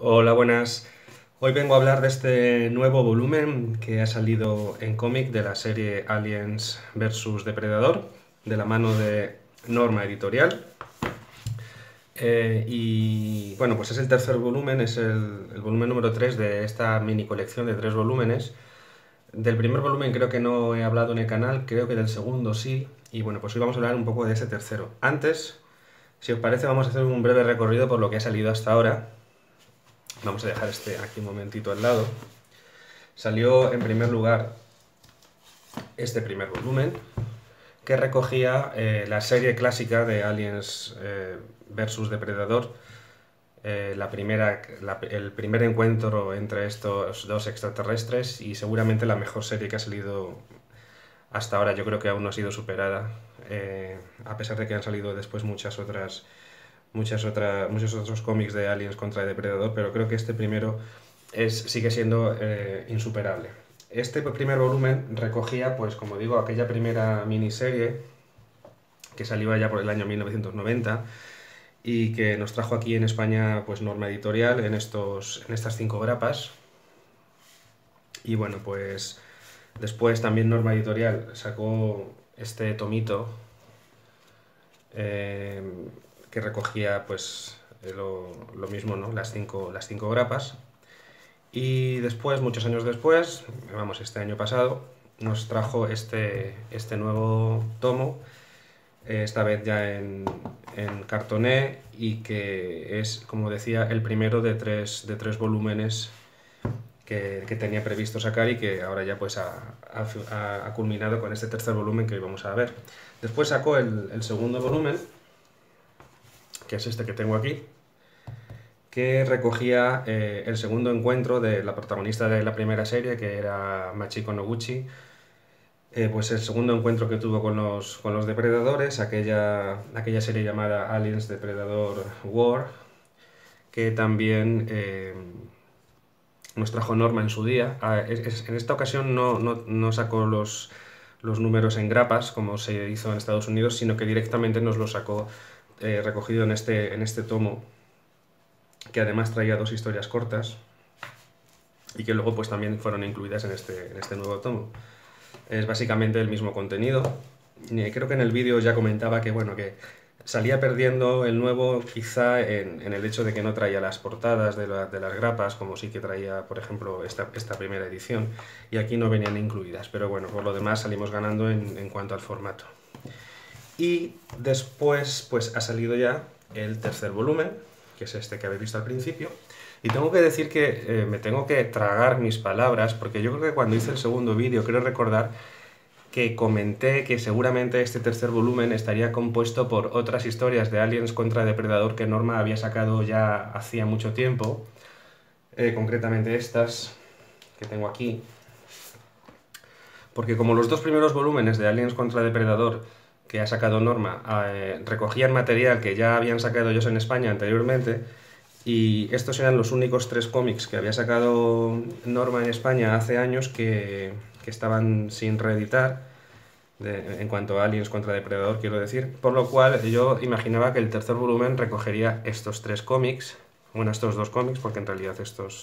Hola, buenas. Hoy vengo a hablar de este nuevo volumen que ha salido en cómic de la serie Aliens versus Depredador, de la mano de Norma Editorial. Y bueno, pues es el tercer volumen, es el volumen número 3 de esta mini colección de 3 volúmenes. Del primer volumen creo que no he hablado en el canal, creo que del segundo sí. Y bueno, pues hoy vamos a hablar un poco de ese tercero. Antes, si os parece, vamos a hacer un breve recorrido por lo que ha salido hasta ahora. Vamos a dejar este aquí un momentito al lado. Salió en primer lugar este primer volumen que recogía la serie clásica de Aliens versus Depredador, el primer encuentro entre estos dos extraterrestres y seguramente la mejor serie que ha salido hasta ahora. Yo creo que aún no ha sido superada, a pesar de que han salido después muchos otros cómics de Aliens contra Depredador, pero creo que este primero sigue siendo insuperable. Este primer volumen recogía, pues como digo, aquella primera miniserie que salió allá por el año 1990 y que nos trajo aquí en España pues Norma Editorial en estas 5 grapas. Y bueno, pues después también Norma Editorial sacó este tomito eh, que recogía pues lo mismo, ¿no? Las cinco grapas. Y después, muchos años después, vamos, este año pasado, nos trajo este nuevo tomo, esta vez ya en cartoné, y que es, como decía, el primero de tres volúmenes que tenía previsto sacar y que ahora ya pues ha culminado con este tercer volumen que hoy vamos a ver. Después sacó el segundo volumen, que es este que tengo aquí, que recogía el segundo encuentro de la protagonista de la primera serie, que era Machiko Noguchi. Pues el segundo encuentro que tuvo con los depredadores, aquella serie llamada Aliens Depredador War, que también nos trajo Norma en su día. En esta ocasión no sacó los números en grapas, como se hizo en Estados Unidos, sino que directamente nos lo sacó recogido en este tomo, que además traía 2 historias cortas y que luego pues también fueron incluidas en este nuevo tomo. Es básicamente el mismo contenido. Y creo que en el vídeo ya comentaba que bueno, que salía perdiendo el nuevo quizá en el hecho de que no traía las portadas de las grapas, como sí que traía, por ejemplo, esta primera edición, y aquí no venían incluidas, pero bueno, por lo demás salimos ganando en cuanto al formato. Y después pues ha salido ya el tercer volumen, que es este que habéis visto al principio, y tengo que decir que me tengo que tragar mis palabras, porque yo creo que cuando hice el segundo vídeo, creo recordar que comenté que seguramente este tercer volumen estaría compuesto por otras historias de Aliens contra Depredador que Norma había sacado ya hacía mucho tiempo, concretamente estas que tengo aquí, porque como los 2 primeros volúmenes de Aliens contra Depredador que ha sacado Norma recogían material que ya habían sacado ellos en España anteriormente, y estos eran los únicos 3 cómics que había sacado Norma en España hace años que estaban sin reeditar, en cuanto a Aliens contra Depredador, quiero decir. Por lo cual yo imaginaba que el tercer volumen recogería estos 3 cómics, bueno, estos 2 cómics, porque en realidad estos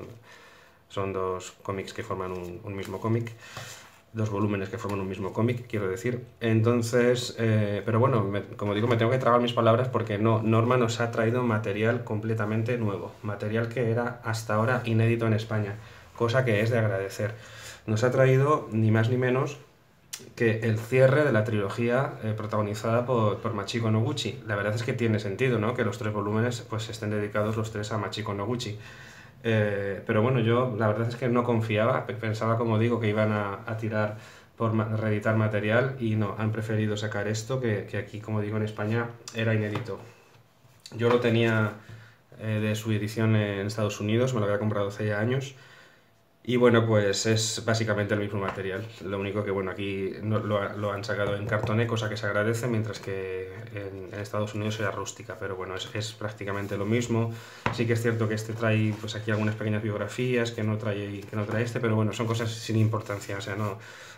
son 2 cómics que forman un mismo cómic. 2 volúmenes que forman un mismo cómic, quiero decir. Entonces, pero bueno, como digo, me tengo que tragar mis palabras porque Norma nos ha traído material completamente nuevo, material que era hasta ahora inédito en España, cosa que es de agradecer. Nos ha traído ni más ni menos que el cierre de la trilogía protagonizada por Machiko Noguchi. La verdad es que tiene sentido, ¿no?, que los 3 volúmenes pues estén dedicados los 3 a Machiko Noguchi. Pero bueno, yo la verdad es que no confiaba, pensaba, como digo, que iban a tirar por reeditar material, y no, han preferido sacar esto que aquí, como digo, en España era inédito. Yo lo tenía de su edición en Estados Unidos, me lo había comprado hace ya años, y bueno, pues es básicamente el mismo material. Lo único que, bueno, aquí lo han sacado en cartoné, cosa que se agradece, mientras que en Estados Unidos era rústica, pero bueno, es prácticamente lo mismo. Sí que es cierto que este trae pues aquí algunas pequeñas biografías que no trae este, pero bueno, son cosas sin importancia, o sea, no,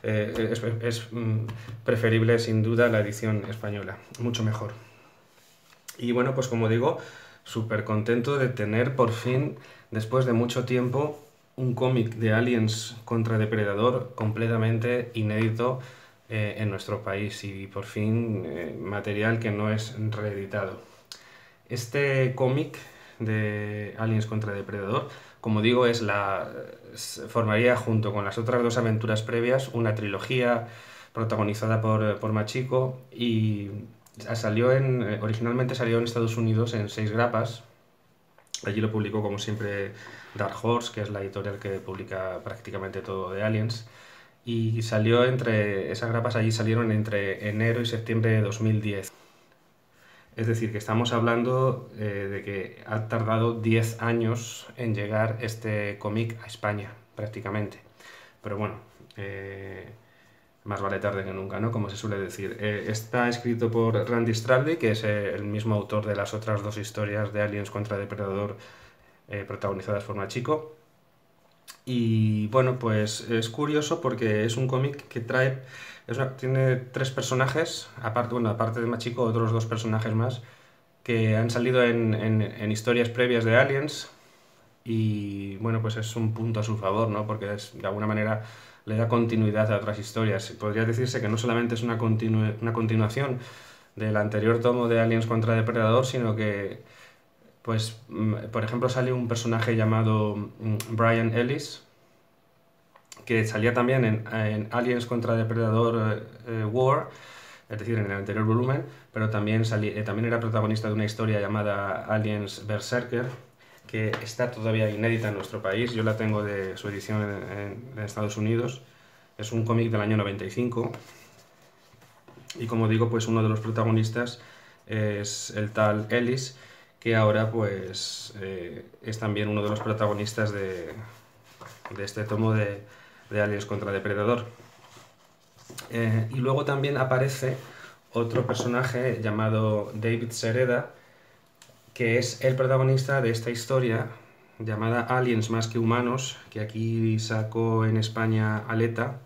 es preferible sin duda la edición española, mucho mejor. Y bueno, pues como digo, súper contento de tener por fin, después de mucho tiempo, un cómic de Aliens contra Depredador completamente inédito en nuestro país y por fin material que no es reeditado. Este cómic de Aliens contra Depredador, como digo, formaría junto con las otras dos aventuras previas una trilogía protagonizada por Machiko y originalmente salió en Estados Unidos en 6 grapas. Allí lo publicó como siempre Dark Horse, que es la editorial que publica prácticamente todo de Aliens. Y esas grapas allí salieron entre enero y septiembre de 2010. Es decir, que estamos hablando de que ha tardado 10 años en llegar este cómic a España, prácticamente. Pero bueno, más vale tarde que nunca, ¿no? Como se suele decir. Está escrito por Randy Stradley, que es el mismo autor de las otras dos historias de Aliens contra Depredador protagonizadas por Machiko. Y bueno, pues es curioso porque es un cómic que tiene 3 personajes, aparte de Machiko, otros 2 personajes más, que han salido en historias previas de Aliens. Y bueno, pues es un punto a su favor, ¿no? Porque de alguna manera le da continuidad a otras historias. Podría decirse que no solamente es una continuación del anterior tomo de Aliens contra Depredador, sino que, pues, por ejemplo, sale un personaje llamado Brian Ellis, que salía también en Aliens contra Depredador War, es decir, en el anterior volumen, pero también era protagonista de una historia llamada Aliens Berserker, que está todavía inédita en nuestro país. Yo la tengo de su edición en Estados Unidos. Es un cómic del año 95. Y como digo, pues uno de los protagonistas es el tal Ellis, que ahora pues es también uno de los protagonistas de este tomo de Aliens contra Depredador. Y luego también aparece otro personaje llamado David Sereda, que es el protagonista de esta historia llamada Aliens más que humanos, que aquí sacó en España Aleta.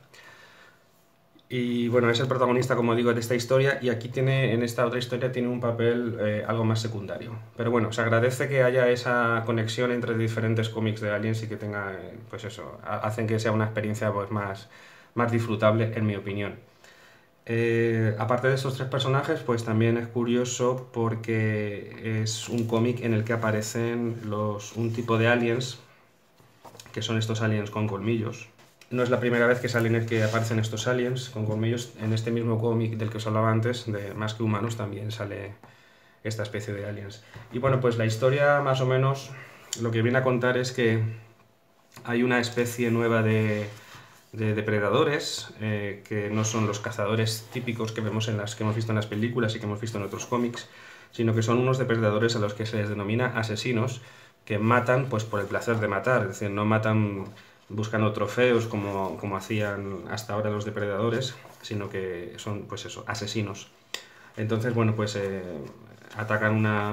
Y bueno, es el protagonista, como digo, de esta historia, y aquí en esta otra historia tiene un papel algo más secundario. Pero bueno, se agradece que haya esa conexión entre diferentes cómics de Aliens y que tenga, pues eso, hacen que sea una experiencia pues más disfrutable, en mi opinión. Aparte de estos 3 personajes, pues también es curioso porque es un cómic en el que aparecen un tipo de aliens, que son estos aliens con colmillos. No es la primera vez que aparecen estos aliens con colmillos. En este mismo cómic del que os hablaba antes, de Más que Humanos, también sale esta especie de aliens. Y bueno, pues la historia más o menos lo que viene a contar es que hay una especie nueva de depredadores que no son los cazadores típicos que hemos visto en las películas y que hemos visto en otros cómics, sino que son unos depredadores a los que se les denomina asesinos, que matan pues por el placer de matar. Es decir, no matan buscando trofeos como hacían hasta ahora los depredadores, sino que son pues eso, asesinos. Entonces, bueno, pues atacan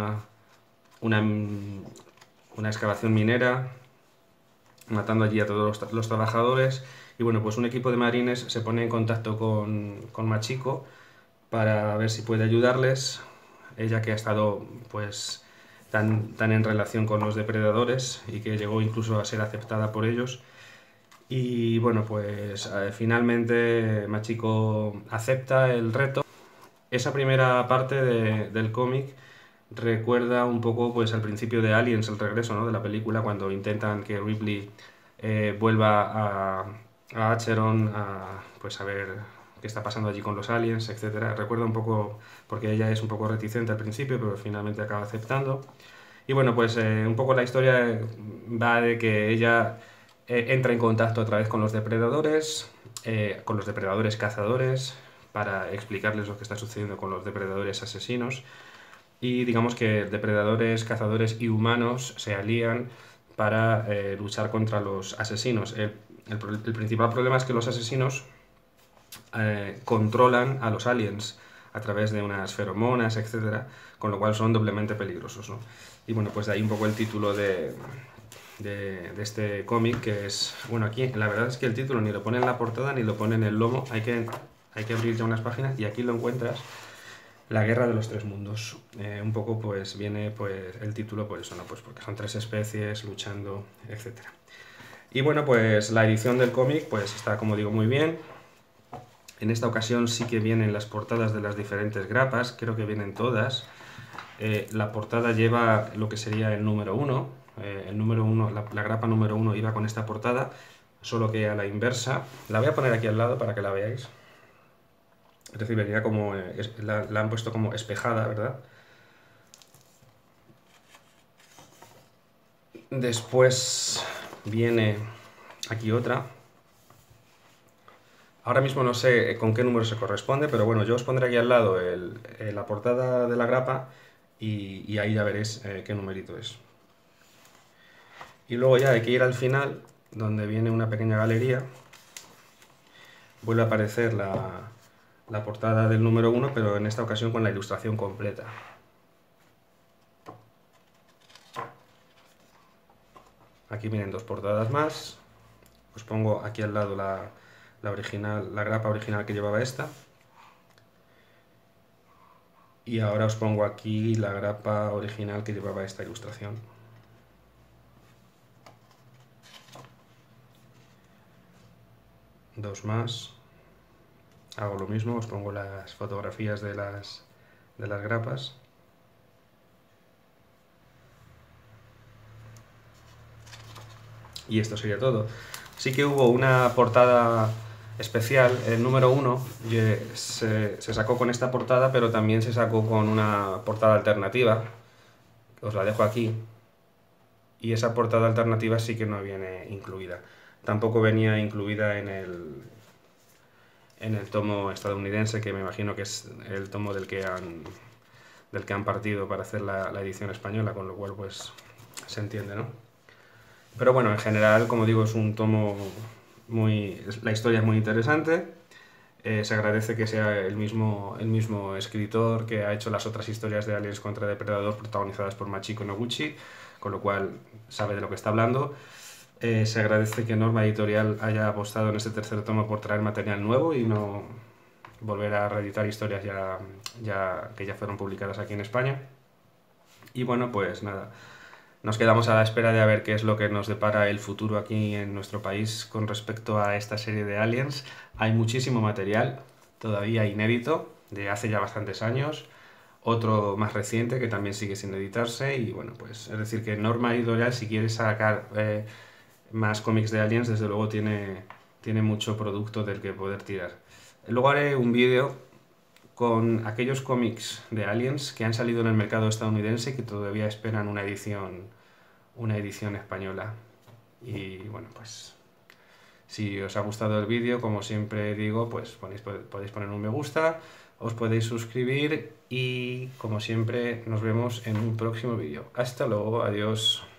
una excavación minera, matando allí a todos los trabajadores. Y bueno, pues un equipo de marines se pone en contacto con Machiko para ver si puede ayudarles, ella que ha estado pues tan en relación con los depredadores y que llegó incluso a ser aceptada por ellos. Y bueno, pues finalmente Machiko acepta el reto. Esa primera parte del cómic recuerda un poco pues al principio de Aliens, el regreso, ¿no?, de la película, cuando intentan que Ripley vuelva a Acheron pues a ver qué está pasando allí con los aliens, etc. Recuerda un poco, porque ella es un poco reticente al principio, pero finalmente acaba aceptando. Y bueno, pues un poco la historia va de que ella entra en contacto otra vez con los depredadores cazadores, para explicarles lo que está sucediendo con los depredadores asesinos. Y digamos que depredadores, cazadores y humanos se alían para luchar contra los asesinos. El principal problema es que los asesinos controlan a los aliens a través de unas feromonas, etc., con lo cual son doblemente peligrosos, ¿no? Y bueno, pues de ahí un poco el título de este cómic, que es... Bueno, aquí la verdad es que el título ni lo pone en la portada ni lo pone en el lomo, hay que abrir ya unas páginas y aquí lo encuentras. La guerra de los tres mundos. Un poco pues viene pues el título por eso, ¿no? Pues porque son tres especies luchando, etcétera. Y bueno, pues la edición del cómic pues está, como digo, muy bien. En esta ocasión sí que vienen las portadas de las diferentes grapas, creo que vienen todas. La portada lleva lo que sería el número 1. El número 1, la grapa número 1 iba con esta portada, solo que a la inversa. La voy a poner aquí al lado para que la veáis. Es decir, venía como, la han puesto como espejada, ¿verdad? Después viene aquí otra. Ahora mismo no sé con qué número se corresponde, pero bueno, yo os pondré aquí al lado la portada de la grapa y ahí ya veréis qué numerito es. Y luego ya hay que ir al final, donde viene una pequeña galería. Vuelve a aparecer la portada del número 1, pero en esta ocasión con la ilustración completa. Aquí vienen dos portadas más. Os pongo aquí al lado la original, la grapa original que llevaba esta. Y ahora os pongo aquí la grapa original que llevaba esta ilustración. Dos más. Hago lo mismo, os pongo las fotografías de las grapas. Y esto sería todo. Sí que hubo una portada especial, el número 1 se sacó con esta portada, pero también se sacó con una portada alternativa. Os la dejo aquí. Y esa portada alternativa sí que no viene incluida. Tampoco venía incluida en el tomo estadounidense, que me imagino que es el tomo del que han partido para hacer la edición española, con lo cual pues se entiende, ¿no? Pero bueno, en general, como digo, es un tomo la historia es muy interesante. Se agradece que sea el mismo escritor que ha hecho las otras historias de Aliens contra Depredador protagonizadas por Machiko Noguchi, con lo cual sabe de lo que está hablando. Se agradece que Norma Editorial haya apostado en este tercer tomo por traer material nuevo y no volver a reeditar historias que ya fueron publicadas aquí en España. Y bueno, pues nada, nos quedamos a la espera de a ver qué es lo que nos depara el futuro aquí en nuestro país con respecto a esta serie de Aliens. Hay muchísimo material todavía inédito, de hace ya bastantes años, otro más reciente que también sigue sin editarse y bueno, pues es decir que Norma Editorial, si quiere sacar más cómics de Aliens, desde luego tiene mucho producto del que poder tirar. Luego haré un vídeo con aquellos cómics de Aliens que han salido en el mercado estadounidense y que todavía esperan una edición española. Y bueno, pues si os ha gustado el vídeo, como siempre digo, pues podéis poner un me gusta, os podéis suscribir y como siempre nos vemos en un próximo vídeo. Hasta luego, adiós.